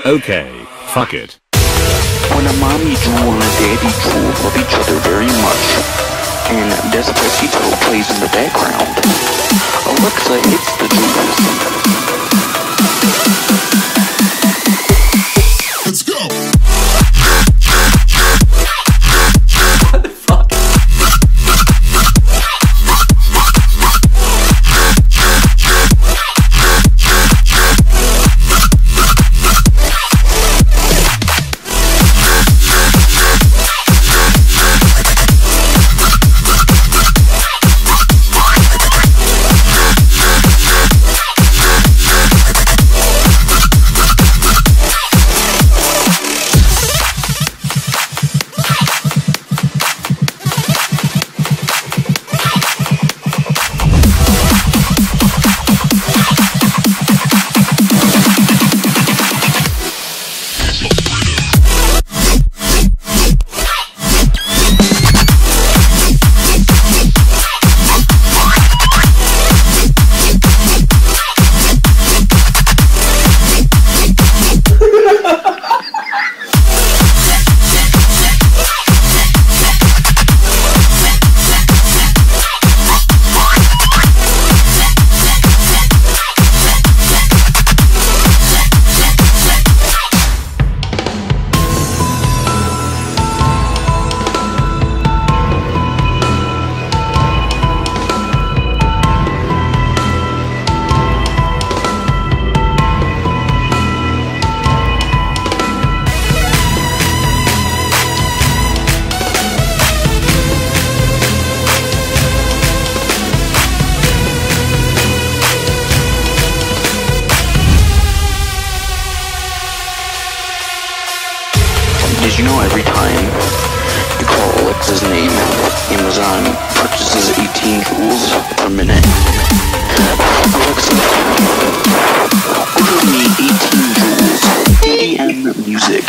Okay, fuck it. When a mommy drool and a daddy drool love each other very much, and Despacito plays in the background, Alexa hits the jewels. Let's go! What the fuck? Did you know every time you call Alexa's name, Amazon purchases 18 joules per minute? Alexa, order me 18 joules EDM music.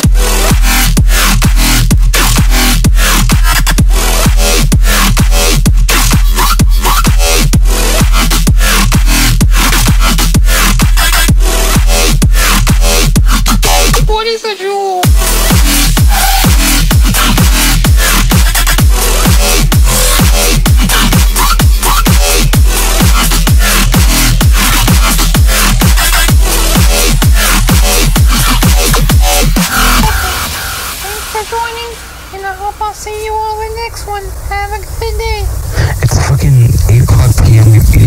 What is a joule? And I hope I'll see you all in the next one. Have a good day. It's fucking 8 o'clock p.m.